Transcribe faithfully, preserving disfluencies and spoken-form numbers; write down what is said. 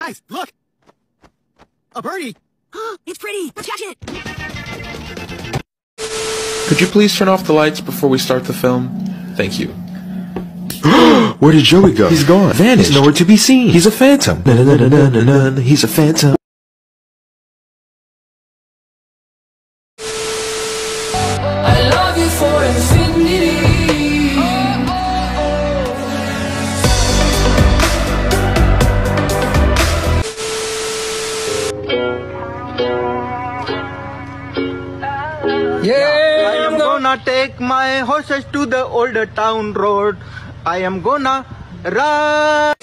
Guys, look! A birdie! It's pretty! Let's catch it! Could you please turn off the lights before we start the film? Thank you. Where did Joey go? He's gone. Vanished. He's nowhere to be seen. He's a phantom. Na na na na na na na. He's a phantom. I love you for infinity. Yeah, I am gonna take my horses to the older town road. I am gonna ride.